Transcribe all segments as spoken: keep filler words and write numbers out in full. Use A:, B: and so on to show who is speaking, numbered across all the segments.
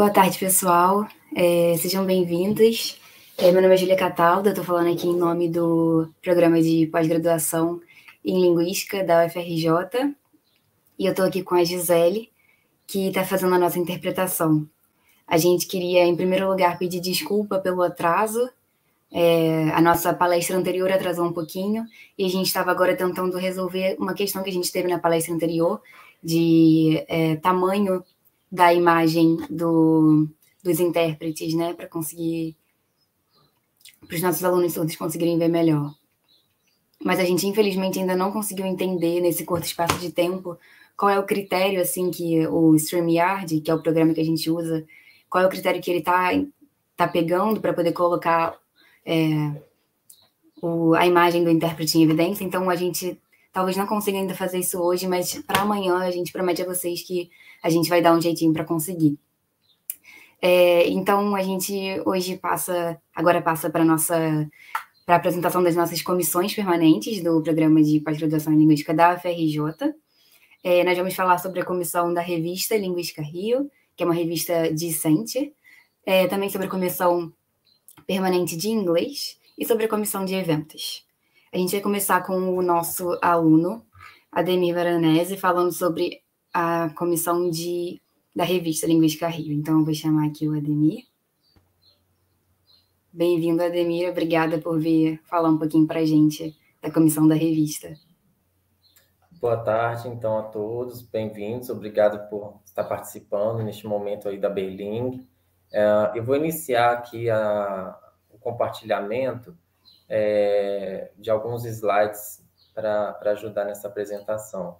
A: Boa tarde, pessoal. É, sejam bem-vindos. É, meu nome é Júlia Cataldo, eu estou falando aqui em nome do programa de pós-graduação em Linguística da U F R J. E eu estou aqui com a Gisele, que está fazendo a nossa interpretação. A gente queria, em primeiro lugar, pedir desculpa pelo atraso. É, a nossa palestra anterior atrasou um pouquinho e a gente estava agora tentando resolver uma questão que a gente teve na palestra anterior de é, tamanho da imagem do, dos intérpretes, né, para conseguir, para os nossos alunos todos conseguirem ver melhor. Mas a gente, infelizmente, ainda não conseguiu entender, nesse curto espaço de tempo, qual é o critério, assim, que o StreamYard, que é o programa que a gente usa, qual é o critério que ele está tá pegando para poder colocar é, o, a imagem do intérprete em evidência. Então, a gente talvez não consiga ainda fazer isso hoje, mas para amanhã a gente promete a vocês que a gente vai dar um jeitinho para conseguir. É, então, a gente hoje passa, agora passa para a nossa, para a apresentação das nossas comissões permanentes do programa de pós-graduação em Linguística da U F R J. É, nós vamos falar sobre a comissão da revista Linguística Rio, que é uma revista discente, é, também sobre a comissão permanente de inglês e sobre a comissão de eventos. A gente vai começar com o nosso aluno, Ademir Veronese, falando sobre a comissão de, da revista Linguística Rio. Então, eu vou chamar aqui o Ademir. Bem-vindo, Ademir. Obrigada por vir falar um pouquinho para a gente da comissão da revista.
B: Boa tarde, então, a todos. Bem-vindos. Obrigado por estar participando neste momento aí da Berling. É, eu vou iniciar aqui a, o compartilhamento é, de alguns slides para ajudar nessa apresentação.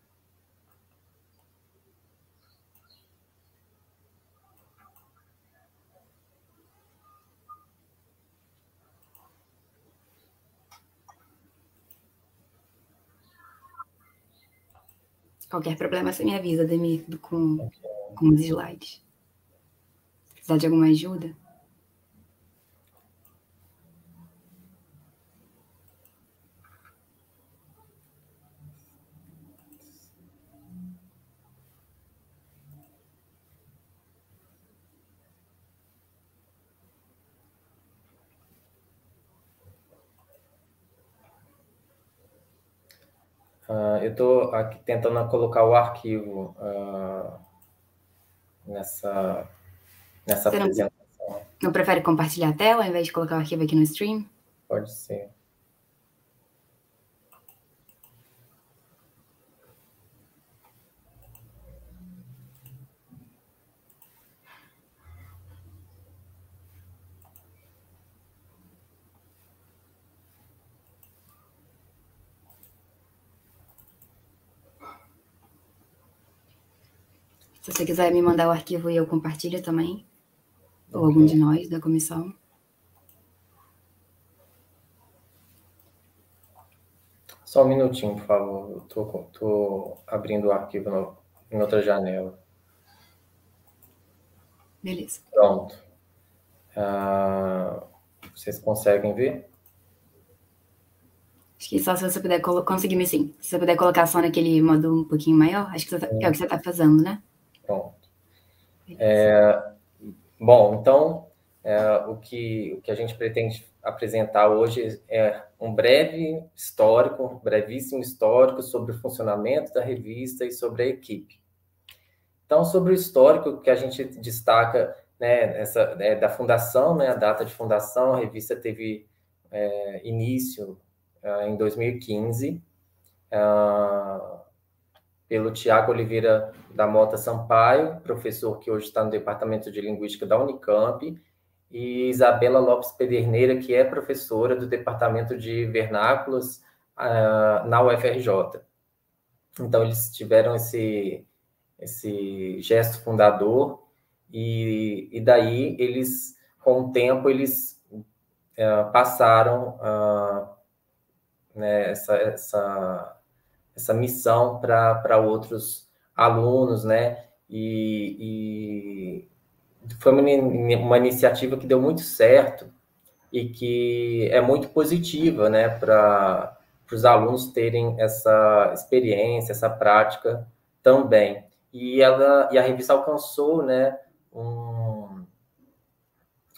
A: Qualquer problema, você me avisa, Ademir, com, okay. com os slides. Se precisar de alguma ajuda?
B: Uh, eu estou aqui tentando colocar o arquivo uh, nessa, nessa
A: Você
B: apresentação.
A: Não, não prefere compartilhar a tela ao invés de colocar o arquivo aqui no stream?
B: Pode ser.
A: Se você quiser me mandar o arquivo e eu compartilho também, okay. Ou algum de nós da comissão.
B: Só um minutinho, por favor. Eu tô, tô abrindo o arquivo no, em outra janela.
A: Beleza.
B: Pronto. Ah, vocês conseguem ver?
A: Acho que só se você puder conseguir me sim. Se você puder colocar só naquele modo um pouquinho maior, acho que, você tá, que é o que você está fazendo, né?
B: Pronto. É, bom, então, é, o, que, o que a gente pretende apresentar hoje é um breve histórico, um brevíssimo histórico sobre o funcionamento da revista e sobre a equipe. Então, sobre o histórico que a gente destaca, né, essa, é, da fundação, né, a data de fundação, a revista teve é, início é, em dois mil e quinze, é, pelo Tiago Oliveira da Mota Sampaio, professor que hoje está no Departamento de Linguística da Unicamp, e Isabela Lopes Pederneira, que é professora do Departamento de Vernáculos uh, na U F R J. Então, eles tiveram esse, esse gesto fundador, e, e daí, eles, com o tempo, eles uh, passaram uh, né, essa... essa essa missão para outros alunos, né? E, e foi uma, uma iniciativa que deu muito certo e que é muito positiva, né? Para os alunos terem essa experiência, essa prática também. E, ela, e a revista alcançou, né? Um,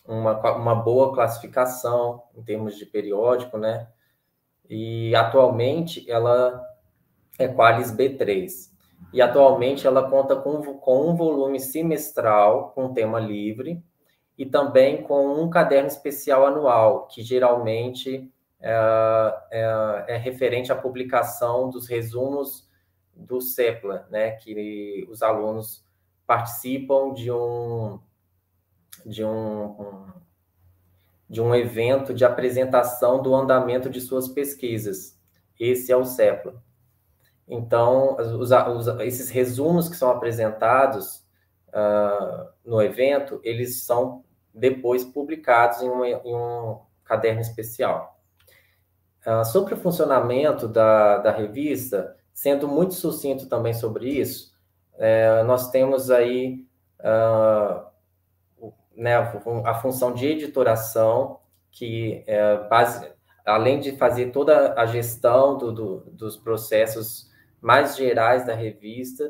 B: uma, uma boa classificação em termos de periódico, né? E atualmente ela é Qualis B três. E atualmente ela conta com, com um volume semestral com tema livre e também com um caderno especial anual, que geralmente é, é, é referente à publicação dos resumos do CEPLA, né? Que os alunos participam de um, de um, um de um evento de apresentação do andamento de suas pesquisas. Esse é o CEPLA. Então, os, os, esses resumos que são apresentados uh, no evento, eles são depois publicados em, uma, em um caderno especial. Uh, sobre o funcionamento da, da revista, sendo muito sucinto também sobre isso, uh, nós temos aí uh, né, a função de editoração, que é base, além de fazer toda a gestão do, do, dos processos mais gerais da revista,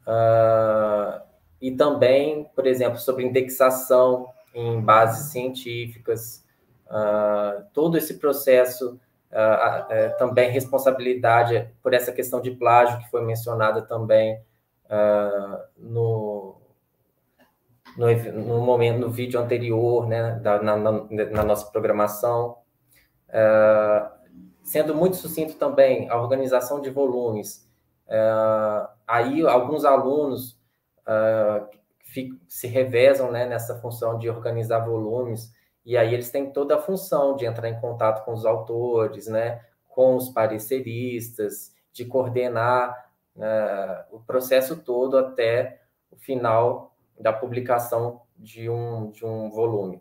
B: uh, e também, por exemplo, sobre indexação em bases científicas, uh, todo esse processo, uh, uh, também responsabilidade por essa questão de plágio que foi mencionada também uh, no No, no momento, no vídeo anterior, né, da, na, na, na nossa programação. Uh, sendo muito sucinto também, a organização de volumes. Uh, aí, alguns alunos uh, fico, se revezam, né, nessa função de organizar volumes, e aí eles têm toda a função de entrar em contato com os autores, né, com os pareceristas, de coordenar uh, o processo todo até o final da publicação de um, de um volume.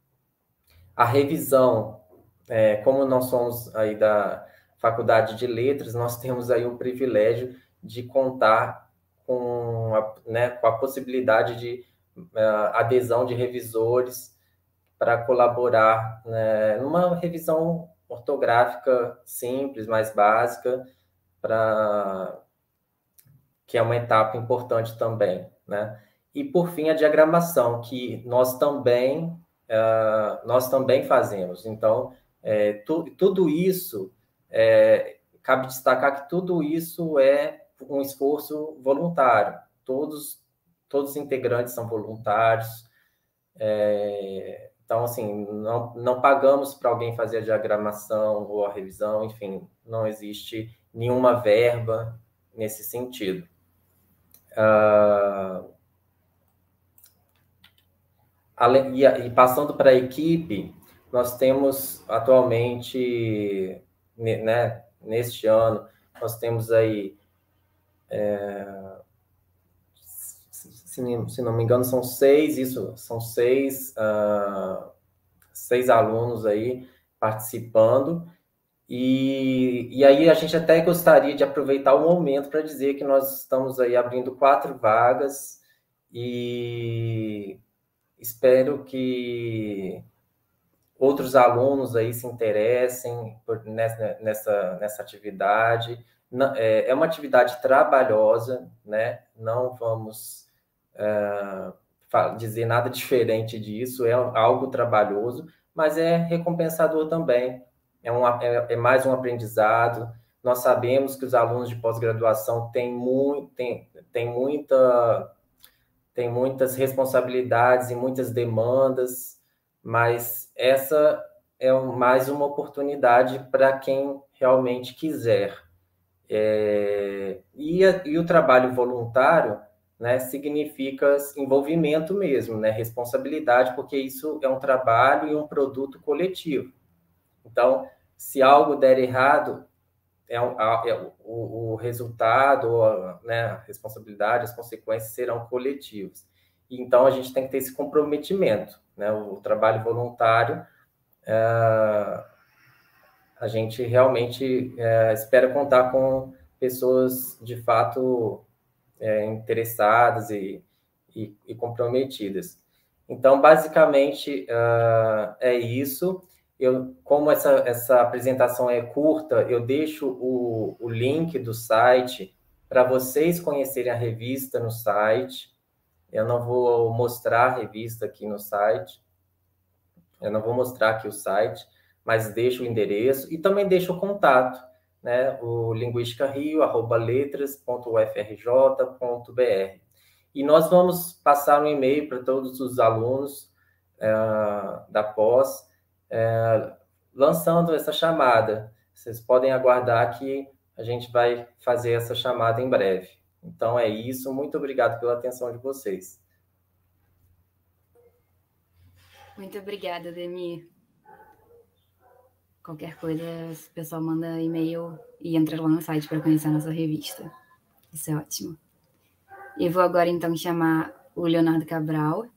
B: A revisão, é, como nós somos aí da Faculdade de Letras, nós temos aí o privilégio de contar com a, né, com a possibilidade de uh, adesão de revisores para colaborar, né, numa revisão ortográfica simples, mais básica, para que é uma etapa importante também, né? E, por fim, a diagramação, que nós também, uh, nós também fazemos. Então, é, tu, tudo isso, é, cabe destacar que tudo isso é um esforço voluntário. Todos, todos os integrantes são voluntários. É, então, assim, não, não pagamos para alguém fazer a diagramação ou a revisão, enfim, não existe nenhuma verba nesse sentido. Uh, E passando para a equipe, nós temos atualmente, né, neste ano, nós temos aí, é, se, se não me engano, são seis, isso, são seis, uh, seis alunos aí participando, e, e aí a gente até gostaria de aproveitar o momento para dizer que nós estamos aí abrindo quatro vagas, e espero que outros alunos aí se interessem por, nessa, nessa, nessa atividade. É uma atividade trabalhosa, né? Não vamos uh, dizer nada diferente disso, é algo trabalhoso, mas é recompensador também. É, um, é, é mais um aprendizado. Nós sabemos que os alunos de pós-graduação têm, muito, têm, têm muita... tem muitas responsabilidades e muitas demandas, mas essa é mais uma oportunidade para quem realmente quiser. É, e, a, e o trabalho voluntário, né, significa envolvimento mesmo, né, responsabilidade, porque isso é um trabalho e um produto coletivo. Então, se algo der errado, É, é, o, o resultado, a, né, a responsabilidade, as consequências serão coletivas. E, então, a gente tem que ter esse comprometimento, né? O, o trabalho voluntário, é, a gente realmente é, espera contar com pessoas, de fato, é, interessadas e, e, e comprometidas. Então, basicamente, uh, é isso. Eu, como essa, essa apresentação é curta, eu deixo o, o link do site para vocês conhecerem a revista no site. Eu não vou mostrar a revista aqui no site, Eu não vou mostrar aqui o site, mas deixo o endereço e também deixo o contato, né? O linguisticario arroba letras ponto u f r j ponto b r. E nós vamos passar um e-mail para todos os alunos é, da pós, é, lançando essa chamada. Vocês podem aguardar que a gente vai fazer essa chamada em breve. Então é isso. Muito obrigado pela atenção de vocês.
A: Muito obrigada, Ademir. Qualquer coisa, o pessoal manda e-mail e entra lá no site para conhecer a nossa revista. Isso é ótimo. E vou agora, então, chamar o Leonardo Cabral,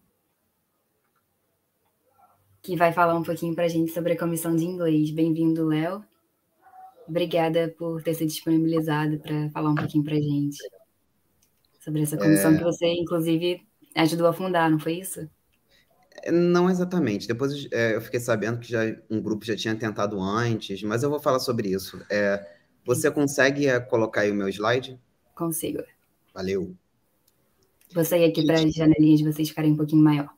A: que vai falar um pouquinho para a gente sobre a comissão de inglês. Bem-vindo, Léo. Obrigada por ter se disponibilizado para falar um pouquinho para a gente sobre essa comissão é... que você, inclusive, ajudou a fundar, não foi isso?
C: Não exatamente. Depois é, eu fiquei sabendo que já, um grupo já tinha tentado antes, mas eu vou falar sobre isso. É, você consegue é, colocar aí o meu slide?
A: Consigo.
C: Valeu.
A: Vou sair aqui para as janelinhas de vocês ficarem um pouquinho maior.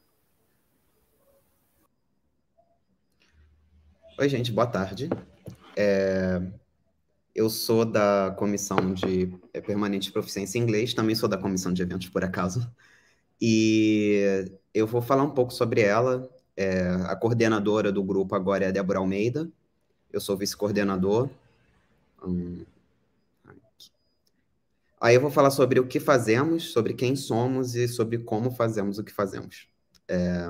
C: Oi, gente, boa tarde. É, eu sou da comissão de é, permanente de proficiência em inglês, também sou da comissão de eventos, por acaso. E eu vou falar um pouco sobre ela. É, a coordenadora do grupo agora é a Débora Almeida. Eu sou vice-coordenador. Hum, Aí eu vou falar sobre o que fazemos, sobre quem somos e sobre como fazemos o que fazemos. É...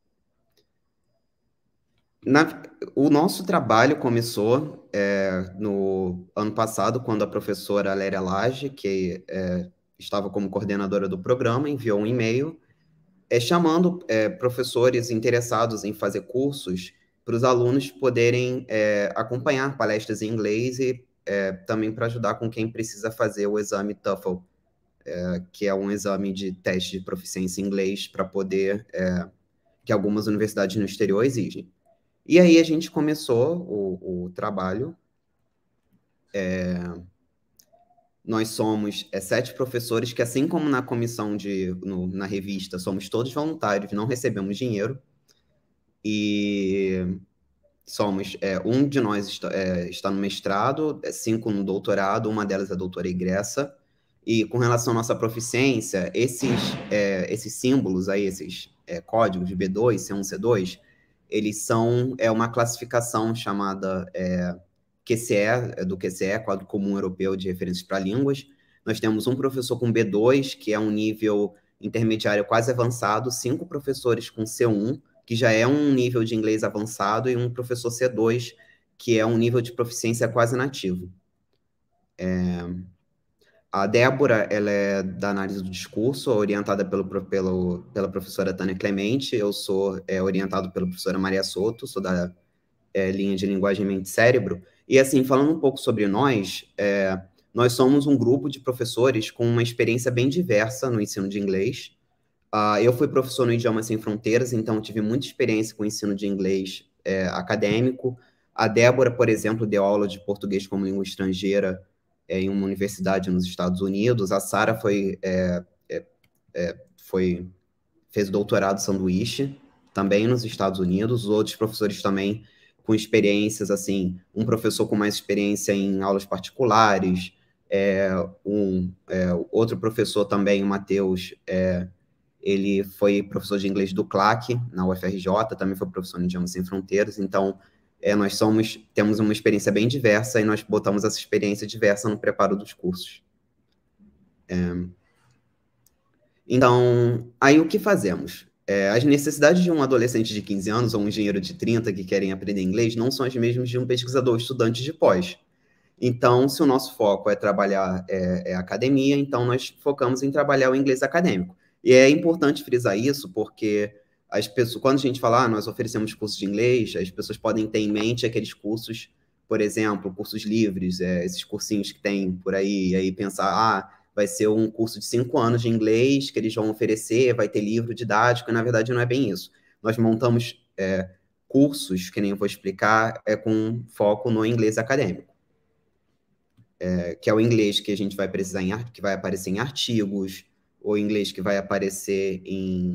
C: Na... O nosso trabalho começou é, no ano passado, quando a professora Léria Lage, que é, estava como coordenadora do programa, enviou um e-mail é, chamando é, professores interessados em fazer cursos para os alunos poderem é, acompanhar palestras em inglês e é, também para ajudar com quem precisa fazer o exame TOEFL, é, que é um exame de teste de proficiência em inglês para poder, é, que algumas universidades no exterior exigem. E aí a gente começou o, o trabalho. É, nós somos é, sete professores que, assim como na comissão de, no, na revista, somos todos voluntários, não recebemos dinheiro. E somos, é, um de nós está, é, está no mestrado, é, cinco no doutorado, uma delas é a doutora egressa. E com relação à nossa proficiência, esses, é, esses símbolos aí, esses é, códigos de B dois, C um, C dois, eles são é, uma classificação chamada é, Q C E, é, do Q C E, Quadro Comum Europeu de Referências para Línguas. Nós temos um professor com B dois, que é um nível intermediário quase avançado, cinco professores com C um, que já é um nível de inglês avançado, e um professor C dois, que é um nível de proficiência quase nativo. É... A Débora, ela é da análise do discurso, orientada pelo, pelo, pela professora Tânia Clemente. Eu sou é, orientado pela professora Maria Soto, sou da é, linha de linguagem mente-cérebro. E, assim, falando um pouco sobre nós, é, nós somos um grupo de professores com uma experiência bem diversa no ensino de inglês. Uh, eu fui professor no Idiomas Sem Fronteiras, então tive muita experiência com o ensino de inglês é, acadêmico. A Débora, por exemplo, deu aula de português como língua estrangeira é, em uma universidade nos Estados Unidos. A Sara foi, é, é, é, foi, fez doutorado sanduíche, também nos Estados Unidos. Os outros professores também com experiências, assim, um professor com mais experiência em aulas particulares, é, um, é, outro professor também, o Matheus, é, ele foi professor de inglês do C L A C, na U F R J, também foi professor no Idiomas Sem Fronteiras. Então, é, nós somos, temos uma experiência bem diversa e nós botamos essa experiência diversa no preparo dos cursos. É, então, aí o que fazemos? É, as necessidades de um adolescente de quinze anos ou um engenheiro de trinta que querem aprender inglês não são as mesmas de um pesquisador ou estudante de pós. Então, se o nosso foco é trabalhar é, é academia, então nós focamos em trabalhar o inglês acadêmico. E é importante frisar isso, porque as pessoas, quando a gente fala, ah, nós oferecemos cursos de inglês, as pessoas podem ter em mente aqueles cursos, por exemplo, cursos livres, é, esses cursinhos que tem por aí, e aí pensar, ah, vai ser um curso de cinco anos de inglês que eles vão oferecer, vai ter livro didático, e na verdade não é bem isso. Nós montamos é, cursos, que nem eu vou explicar, é, com foco no inglês acadêmico. É, que é o inglês que a gente vai precisar em, que vai aparecer em artigos, ou inglês que vai aparecer em,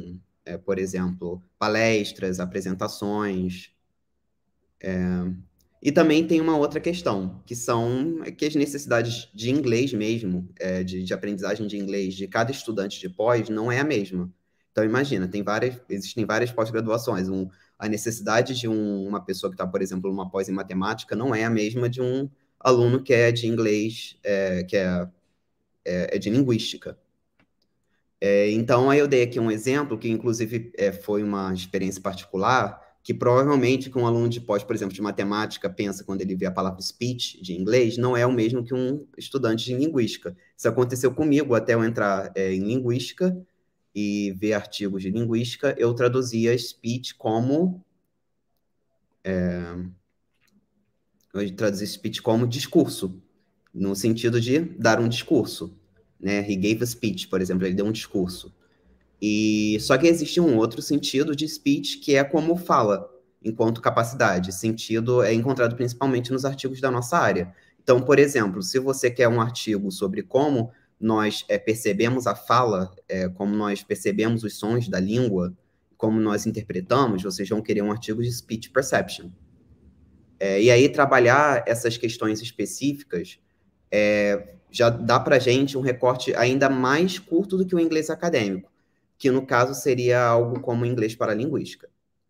C: é, por exemplo, palestras, apresentações. É, e também tem uma outra questão, que são que as necessidades de inglês mesmo, é, de, de aprendizagem de inglês de cada estudante de pós não é a mesma. Então, imagina, tem várias, existem várias pós-graduações. Um, a necessidade de um, uma pessoa que está, por exemplo, numa pós em matemática não é a mesma de um aluno que é de inglês, é, que é, é, é de linguística. É, então, aí eu dei aqui um exemplo, que inclusive é, foi uma experiência particular, que provavelmente que um aluno de pós, por exemplo, de matemática, pensa quando ele vê a palavra speech de inglês, não é o mesmo que um estudante de linguística. Isso aconteceu comigo até eu entrar é, em linguística e ver artigos de linguística, eu traduzia speech como... É, eu traduzia speech como discurso, no sentido de dar um discurso, né? He gave a speech, por exemplo, ele deu um discurso. E só que existe um outro sentido de speech que é como fala, enquanto capacidade. Esse sentido é encontrado principalmente nos artigos da nossa área. Então, por exemplo, se você quer um artigo sobre como nós é, percebemos a fala, é, como nós percebemos os sons da língua, como nós interpretamos, vocês vão querer um artigo de speech perception. É, e aí, trabalhar essas questões específicas é, já dá para a gente um recorte ainda mais curto do que o inglês acadêmico, que no caso seria algo como inglês para linguística.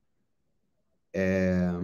C: É...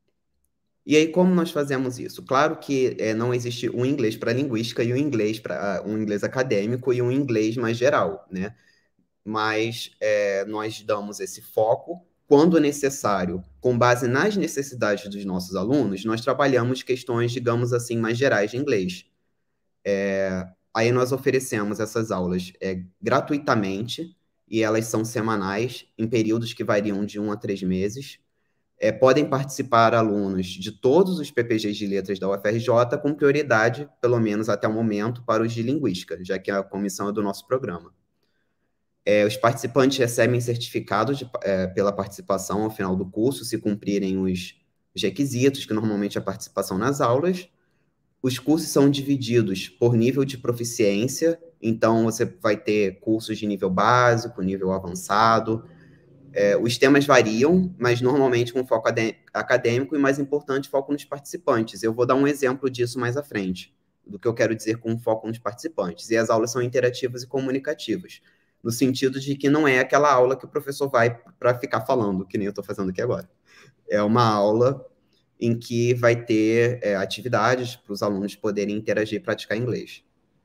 C: E aí, como nós fazemos isso? Claro que é, não existe um inglês para linguística e um inglês para um inglês acadêmico e um inglês mais geral, né? Mas é, nós damos esse foco quando necessário, com base nas necessidades dos nossos alunos, nós trabalhamos questões, digamos assim, mais gerais de inglês. É, aí nós oferecemos essas aulas é, gratuitamente, e elas são semanais, em períodos que variam de um a três meses. É, podem participar alunos de todos os P P Gs de letras da U F R J, com prioridade, pelo menos até o momento, para os de linguística, já que a comissão é do nosso programa. É, os participantes recebem certificado de, é, pela participação ao final do curso, se cumprirem os, os requisitos, que normalmente é a participação nas aulas. Os cursos são divididos por nível de proficiência, então você vai ter cursos de nível básico, nível avançado. É, os temas variam, mas normalmente com foco acadêmico e, mais importante, foco nos participantes. Eu vou dar um exemplo disso mais à frente, do que eu quero dizer com foco nos participantes. E as aulas são interativas e comunicativas, no sentido de que não é aquela aula que o professor vai para ficar falando, que nem eu estou fazendo aqui agora. É uma aula em que vai ter é, atividades para os alunos poderem interagir e praticar inglês.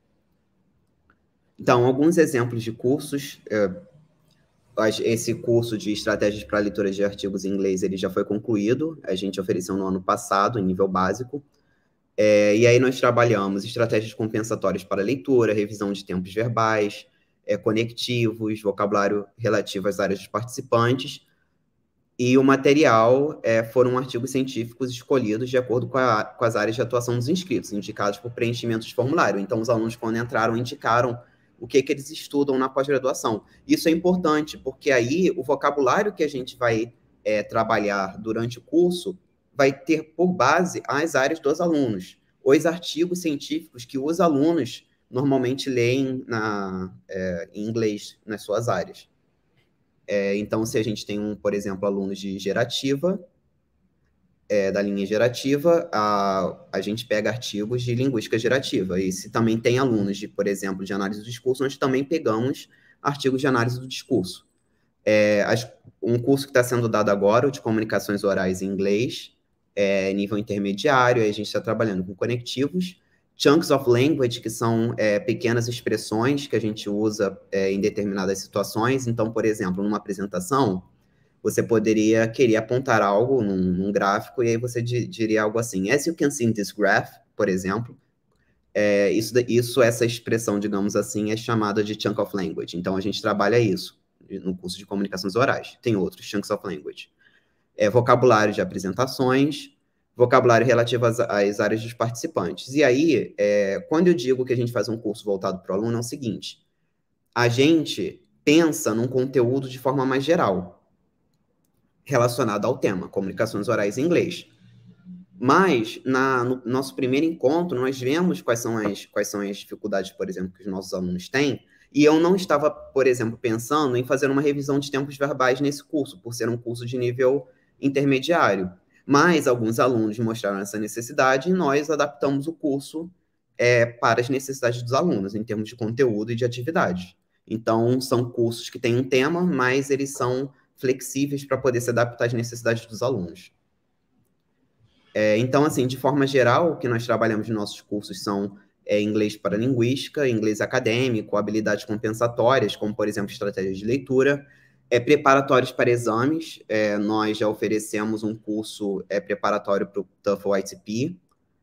C: Então, alguns exemplos de cursos. É, esse curso de estratégias para leitura de artigos em inglês, ele já foi concluído, a gente ofereceu no ano passado, em nível básico. É, e aí nós trabalhamos estratégias compensatórias para leitura, revisão de tempos verbais, é, conectivos, vocabulário relativo às áreas dos participantes. E o material é, foram artigos científicos escolhidos de acordo com, a, com as áreas de atuação dos inscritos, indicados por preenchimento de formulário. Então, os alunos, quando entraram, indicaram o que, que eles estudam na pós-graduação. Isso é importante, porque aí o vocabulário que a gente vai é, trabalhar durante o curso vai ter por base as áreas dos alunos, os artigos científicos que os alunos normalmente leem na, é, em inglês nas suas áreas. É, então, se a gente tem, um, por exemplo, alunos de gerativa, é, da linha gerativa, a, a gente pega artigos de linguística gerativa. E se também tem alunos, de, por exemplo, de análise do discurso, nós também pegamos artigos de análise do discurso. É, as, um curso que está sendo dado agora, o de comunicações orais em inglês, é, nível intermediário, a gente está trabalhando com conectivos, chunks of language, que são é, pequenas expressões que a gente usa é, em determinadas situações. Então, por exemplo, numa apresentação, você poderia querer apontar algo num, num gráfico, e aí você diria algo assim, as you can see in this graph, por exemplo, é, isso, isso, essa expressão, digamos assim, é chamada de chunk of language. Então, a gente trabalha isso no curso de comunicações orais. Tem outros chunks of language. É, vocabulário de apresentações, vocabulário relativo às, às áreas dos participantes. E aí, é, quando eu digo que a gente faz um curso voltado para o aluno, é o seguinte, a gente pensa num conteúdo de forma mais geral, relacionado ao tema, comunicações orais em inglês. Mas, na, no nosso primeiro encontro, nós vemos quais são, as, quais são as dificuldades, por exemplo, que os nossos alunos têm, E eu não estava, por exemplo, pensando em fazer uma revisão de tempos verbais nesse curso, por ser um curso de nível intermediário. Mas alguns alunos mostraram essa necessidade e nós adaptamos o curso é, para as necessidades dos alunos, em termos de conteúdo e de atividade. Então, são cursos que têm um tema, mas eles são flexíveis para poder se adaptar às necessidades dos alunos. É, então, assim, de forma geral, o que nós trabalhamos nos nossos cursos são é, inglês para linguística, inglês acadêmico, habilidades compensatórias, como, por exemplo, estratégias de leitura, é, preparatórios para exames. É, nós já oferecemos um curso é, preparatório para o TOEFL I T P.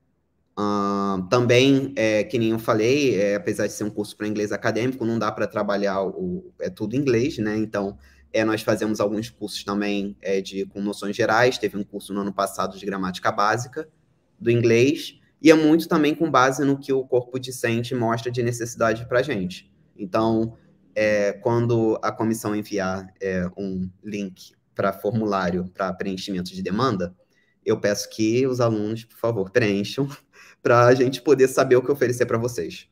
C: Uh, também, é, que nem eu falei, é, apesar de ser um curso para inglês acadêmico, não dá para trabalhar, o, é tudo inglês, né? Então, é, nós fazemos alguns cursos também é, de, com noções gerais. Teve um curso no ano passado de gramática básica do inglês, e é muito também com base no que o corpo discente mostra de necessidade para a gente. Então, é, quando a comissão enviar é, um link para formulário para preenchimento de demanda, eu peço que os alunos, por favor, preencham para a gente poder saber o que oferecer para vocês.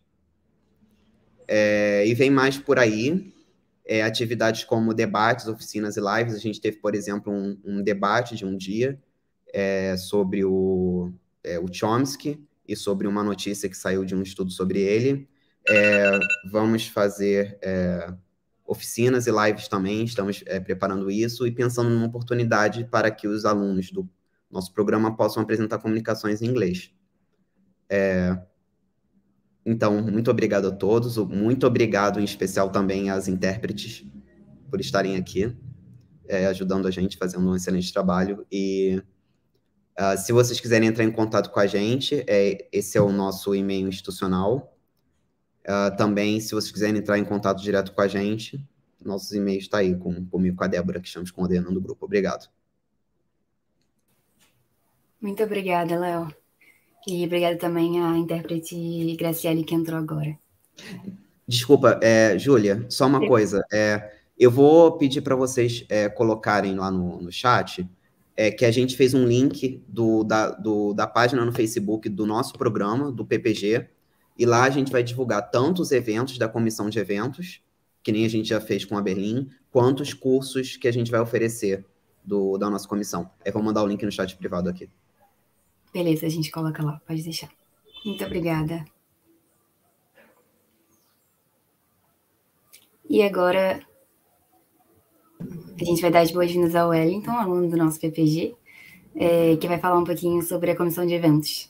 C: É, e vem mais por aí, é, atividades como debates, oficinas e lives. A gente teve, por exemplo, um, um debate de um dia é, sobre o, é, o Chomsky e sobre uma notícia que saiu de um estudo sobre ele. É, vamos fazer é, oficinas e lives também, estamos é, preparando isso e pensando numa oportunidade para que os alunos do nosso programa possam apresentar comunicações em inglês. É, então, muito obrigado a todos, muito obrigado em especial também às intérpretes por estarem aqui, é, ajudando a gente, fazendo um excelente trabalho. E uh, se vocês quiserem entrar em contato com a gente, é, esse é o nosso e-mail institucional. Uh, também, se vocês quiserem entrar em contato direto com a gente, nossos e-mails estão aí, com, comigo, com a Débora, que estamos coordenando o grupo. Obrigado.
A: Muito obrigada, Léo. E obrigada também à intérprete Graciele, que entrou agora.
C: Desculpa, é, Júlia, só uma coisa. É, eu vou pedir para vocês é, colocarem lá no, no chat é, que a gente fez um link do, da, do, da página no Facebook do nosso programa, do P P G, e lá a gente vai divulgar tanto os eventos da comissão de eventos, que nem a gente já fez com a Berlim, quanto os cursos que a gente vai oferecer do, da nossa comissão. Eu vou mandar o link no chat privado aqui.
A: Beleza, a gente coloca lá, pode deixar. Muito obrigada. E agora, a gente vai dar as boas-vindas ao Wellington, aluno do nosso P P G, é, que vai falar um pouquinho sobre a comissão de eventos.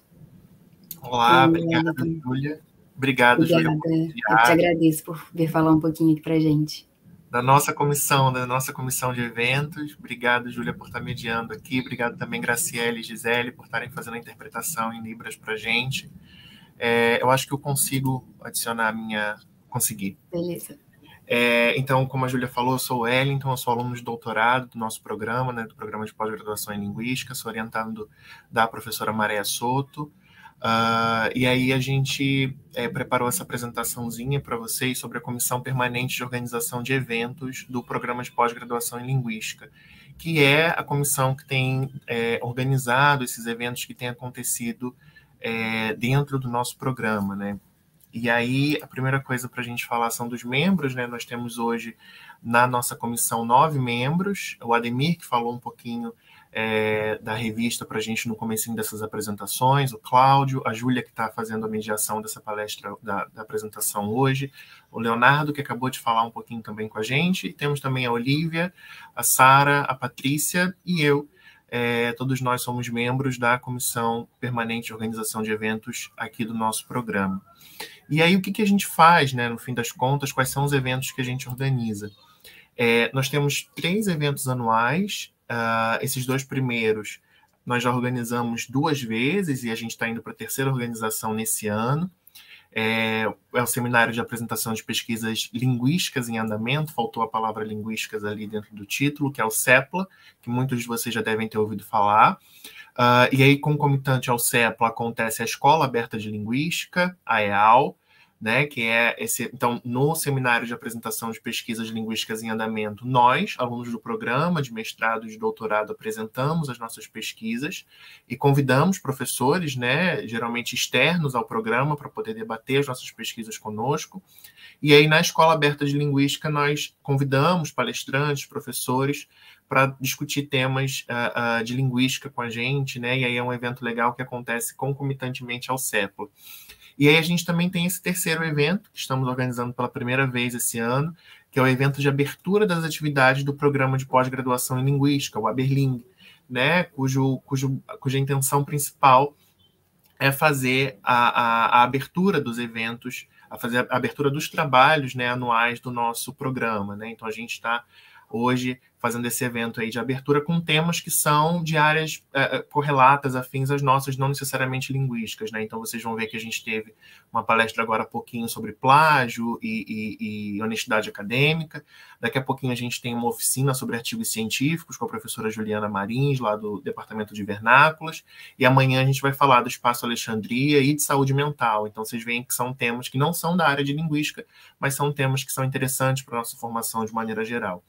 D: Olá, obrigada, Júlia. Obrigado, Júlia.
A: Eu te agradeço por vir falar um pouquinho aqui para a gente.
D: Da nossa comissão, da nossa comissão de eventos. Obrigado, Júlia, por estar mediando aqui. Obrigado também, Graciele e Gisele, por estarem fazendo a interpretação em Libras para a gente. É, eu acho que eu consigo adicionar a minha... Consegui.
A: Beleza.
D: É, então, como a Júlia falou, eu sou o Wellington, eu sou aluno de doutorado do nosso programa, né, do programa de pós-graduação em Linguística, sou orientando da professora Maria Soto. Uh, e aí a gente é, preparou essa apresentaçãozinha para vocês sobre a Comissão Permanente de Organização de Eventos do Programa de Pós-Graduação em Linguística, que é a comissão que tem é, organizado esses eventos que têm acontecido é, dentro do nosso programa, né? E aí a primeira coisa para a gente falar são dos membros, né? Nós temos hoje na nossa comissão nove membros, o Ademir, que falou um pouquinho É, da revista para a gente no comecinho dessas apresentações, o Cláudio, a Júlia, que está fazendo a mediação dessa palestra, da, da apresentação hoje, o Leonardo, que acabou de falar um pouquinho também com a gente, e temos também a Olivia, a Sara, a Patrícia e eu. É, todos nós somos membros da Comissão Permanente de Organização de Eventos aqui do nosso programa. E aí, o que, que a gente faz, né, no fim das contas, quais são os eventos que a gente organiza? É, nós temos três eventos anuais. Uh, esses dois primeiros nós já organizamos duas vezes e a gente está indo para a terceira organização nesse ano. É, é o Seminário de Apresentação de Pesquisas Linguísticas em Andamento, faltou a palavra linguísticas ali dentro do título, que é o CEPLA, que muitos de vocês já devem ter ouvido falar. Uh, e aí, concomitante ao CEPLA, acontece a Escola Aberta de Linguística, a E A L, né, que é esse, então, no Seminário de Apresentação de Pesquisas Linguísticas em Andamento, nós, alunos do programa de mestrado e de doutorado, apresentamos as nossas pesquisas e convidamos professores, né, geralmente externos ao programa, para poder debater as nossas pesquisas conosco. E aí, na Escola Aberta de Linguística, nós convidamos palestrantes, professores, para discutir temas uh, uh, de linguística com a gente, né? E aí é um evento legal que acontece concomitantemente ao século. E aí a gente também tem esse terceiro evento, que estamos organizando pela primeira vez esse ano, que é o evento de abertura das atividades do Programa de Pós-Graduação em Linguística, o AberLing, né? Cujo, cujo, cuja intenção principal é fazer a, a, a abertura dos eventos, a fazer a abertura dos trabalhos, né, anuais do nosso programa, né? Então a gente está hoje fazendo esse evento aí de abertura com temas que são de áreas uh, correlatas, afins às nossas, não necessariamente linguísticas, né? Então vocês vão ver que a gente teve uma palestra agora há pouquinho sobre plágio e, e, e honestidade acadêmica. Daqui a pouquinho a gente tem uma oficina sobre artigos científicos com a professora Juliana Marins, lá do Departamento de Vernáculos. E amanhã a gente vai falar do Espaço Alexandria e de saúde mental. Então vocês veem que são temas que não são da área de linguística, mas são temas que são interessantes para a nossa formação de maneira geral.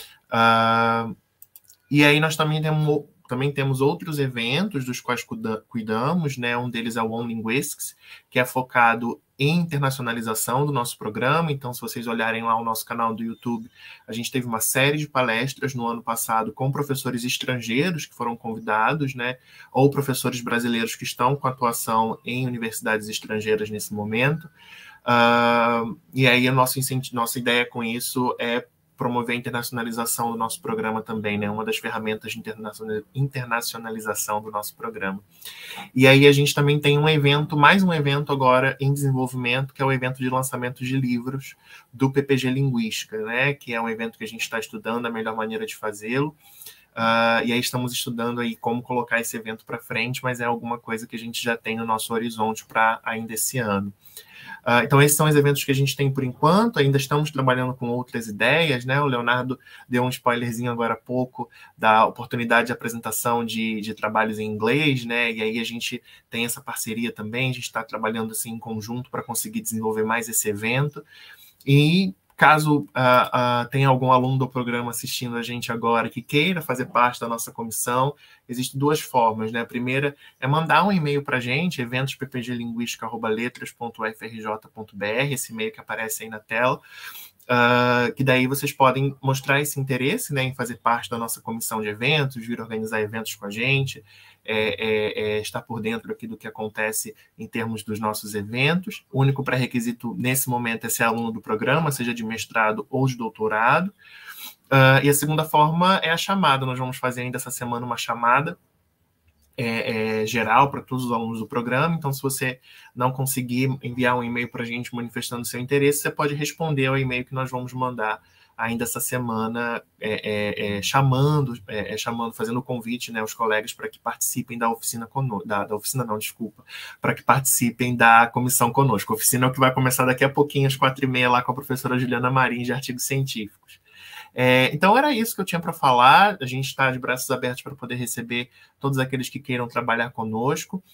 D: Uh, e aí nós também temos, também temos outros eventos dos quais cuida, cuidamos, né? Um deles é o On Linguistics, que é focado em internacionalização do nosso programa. Então, se vocês olharem lá o nosso canal do YouTube, a gente teve uma série de palestras no ano passado com professores estrangeiros que foram convidados, né? Ou professores brasileiros que estão com atuação em universidades estrangeiras nesse momento. Uh, e aí a nossa, nossa ideia com isso é promover a internacionalização do nosso programa também, né? Uma das ferramentas de internacionalização do nosso programa. E aí a gente também tem um evento, mais um evento agora em desenvolvimento, que é o evento de lançamento de livros do P P G Linguística, né? Que é um evento que a gente está estudando a melhor maneira de fazê-lo. Uh, e aí estamos estudando aí como colocar esse evento para frente, mas é alguma coisa que a gente já tem no nosso horizonte para ainda esse ano. Uh, então, esses são os eventos que a gente tem por enquanto, ainda estamos trabalhando com outras ideias, né? O Leonardo deu um spoilerzinho agora há pouco da oportunidade de apresentação de, de trabalhos em inglês, né? E aí a gente tem essa parceria também, a gente está trabalhando assim em conjunto para conseguir desenvolver mais esse evento. E caso uh, uh, tenha algum aluno do programa assistindo a gente agora que queira fazer parte da nossa comissão, existem duas formas, né? A primeira é mandar um e-mail para a gente, eventos p p g linguística arroba letras ponto u f r j ponto b r, esse e-mail que aparece aí na tela, uh, que daí vocês podem mostrar esse interesse, né, em fazer parte da nossa comissão de eventos, vir organizar eventos com a gente, É, é, é, estar por dentro aqui do que acontece em termos dos nossos eventos. O único pré-requisito nesse momento é ser aluno do programa, seja de mestrado ou de doutorado. Uh, e a segunda forma é a chamada. Nós vamos fazer ainda essa semana uma chamada é, é, geral para todos os alunos do programa. Então, se você não conseguir enviar um e-mail para a gente manifestando seu interesse, você pode responder ao e-mail que nós vamos mandar ainda essa semana, é, é, é, chamando, é, é, chamando, fazendo o convite, né, aos colegas para que participem da oficina conosco, da, da oficina não, desculpa, para que participem da comissão conosco. A oficina é o que vai começar daqui a pouquinho, às quatro e meia, lá com a professora Juliana Marins, de artigos científicos. É, então, era isso que eu tinha para falar. A gente está de braços abertos para poder receber todos aqueles que queiram trabalhar conosco,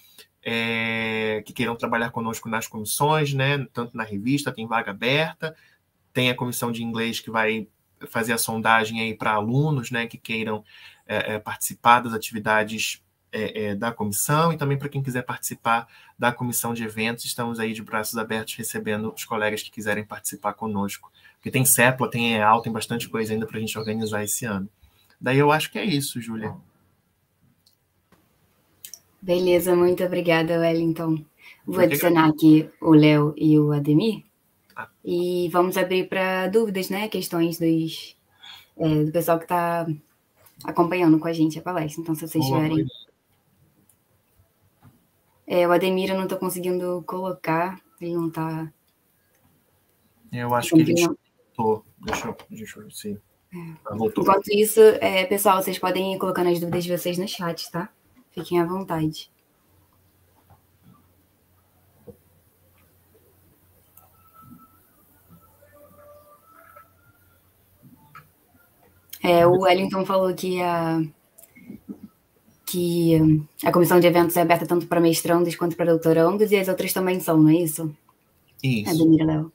D: é, que queiram trabalhar conosco nas comissões, né, tanto na revista, tem vaga aberta. Tem a comissão de inglês que vai fazer a sondagem aí para alunos, né, que queiram é, é, participar das atividades é, é, da comissão, e também para quem quiser participar da comissão de eventos, estamos aí de braços abertos recebendo os colegas que quiserem participar conosco. Porque tem CEPLA, tem E A L, tem bastante coisa ainda para a gente organizar esse ano. Daí eu acho que é isso, Júlia.
A: Beleza, muito obrigada, Wellington. Vou adicionar aqui o Léo e o Ademir. E vamos abrir para dúvidas, né? Questões dos, é, do pessoal que está acompanhando com a gente a palestra. Então, se vocês tiverem... É, o Ademir eu não estou conseguindo colocar. Ele não está...
D: Eu acho que ele voltou. Deixa eu... Deixa eu sim.
A: É. Enquanto isso, é, pessoal, vocês podem ir colocando as dúvidas de vocês no chat, tá? Fiquem à vontade. É, o Wellington falou que a, que a comissão de eventos é aberta tanto para mestrandos quanto para doutorandos, e as outras também são, não é isso?
B: Isso.
A: Ademir, Léo.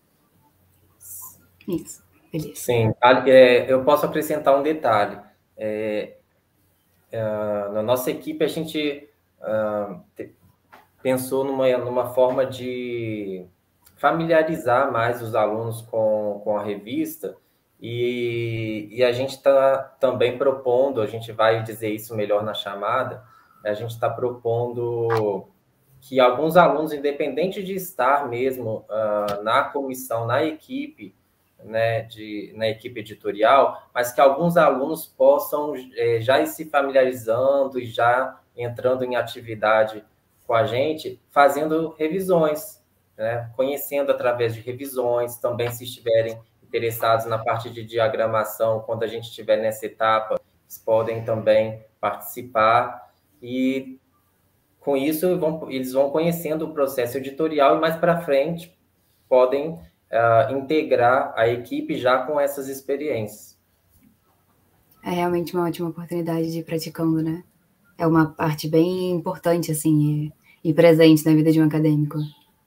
A: Isso, beleza.
B: Sim, é, eu posso acrescentar um detalhe. É, é, na nossa equipe, a gente uh, te, pensou numa, numa forma de familiarizar mais os alunos com, com a revista, e, e a gente está também propondo, a gente vai dizer isso melhor na chamada, a gente está propondo que alguns alunos, independente de estar mesmo uh, na comissão, na equipe, né, de, na equipe editorial, mas que alguns alunos possam eh, já ir se familiarizando e já entrando em atividade com a gente, fazendo revisões, né, conhecendo através de revisões, também se estiverem interessados na parte de diagramação, quando a gente estiver nessa etapa, eles podem também participar, e com isso vão, eles vão conhecendo o processo editorial e mais para frente podem uh, integrar a equipe já com essas experiências.
A: É realmente uma ótima oportunidade de ir praticando, né? É uma parte bem importante, assim, e, e presente na vida de um acadêmico.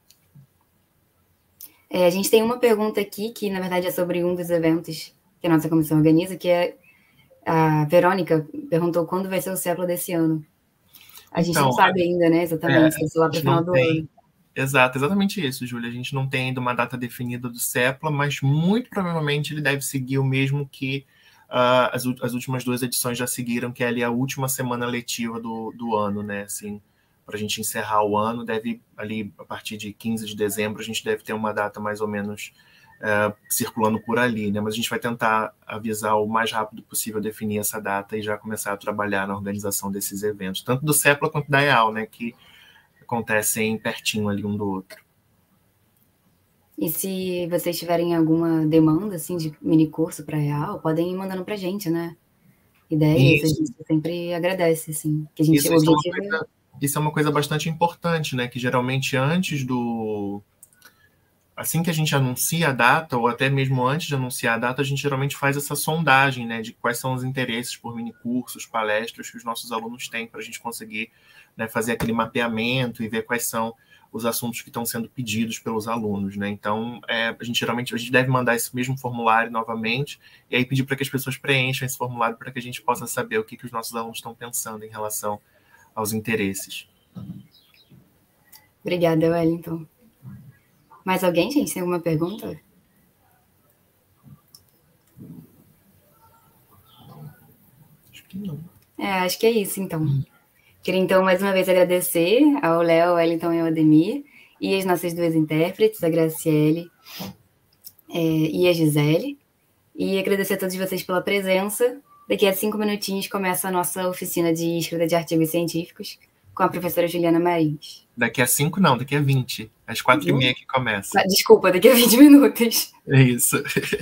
A: É, a gente tem uma pergunta aqui, que na verdade é sobre um dos eventos que a nossa comissão organiza, que é a Verônica perguntou quando vai ser o século desse ano. A gente então, não sabe ainda, né, exatamente, é, se lá para o final do
D: tem...
A: ano.
D: Exato, exatamente isso, Júlia. A gente não tem ainda uma data definida do CEPLA, mas muito provavelmente ele deve seguir o mesmo que uh, as, as últimas duas edições já seguiram, que é ali a última semana letiva do, do ano, né, assim, para a gente encerrar o ano, deve ali, a partir de quinze de dezembro, a gente deve ter uma data mais ou menos uh, circulando por ali, né? Mas a gente vai tentar avisar o mais rápido possível, definir essa data e já começar a trabalhar na organização desses eventos, tanto do CEPLA quanto da E A U, né? Que acontecem pertinho ali um do outro.
A: E se vocês tiverem alguma demanda, assim, de mini curso para a E A U, podem ir mandando para a gente, né? Ideias, isso. A gente sempre agradece, assim. Que a gente,
D: isso,
A: o
D: isso
A: objetivo
D: é uma coisa... Isso é uma coisa bastante importante, né? Que geralmente antes do... Assim que a gente anuncia a data, ou até mesmo antes de anunciar a data, a gente geralmente faz essa sondagem, né? De quais são os interesses por minicursos, palestras que os nossos alunos têm para a gente conseguir, né, fazer aquele mapeamento e ver quais são os assuntos que estão sendo pedidos pelos alunos, né? Então, é, a gente geralmente a gente deve mandar esse mesmo formulário novamente e aí pedir para que as pessoas preencham esse formulário para que a gente possa saber o que, que os nossos alunos estão pensando em relação aos interesses.
A: Obrigada, Wellington. Mais alguém, gente? Tem alguma pergunta?
D: Acho que não.
A: É, acho que é isso, então. Hum. Queria, então, mais uma vez agradecer ao Léo, ao Wellington e ao Ademir, e as nossas duas intérpretes, a Graciele é, e a Gisele, e agradecer a todos vocês pela presença. Daqui a cinco minutinhos começa a nossa oficina de escrita de artigos científicos com a professora Juliana Marins.
D: Daqui a cinco não, daqui a vinte. Às quatro e meia que começa.
A: Desculpa, daqui a vinte minutos.
D: É isso.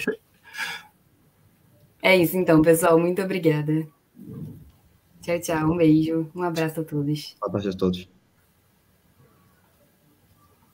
A: É isso, então, pessoal. Muito obrigada. Tchau, tchau. Um beijo. Um abraço a todos.
C: Boa tarde a todos.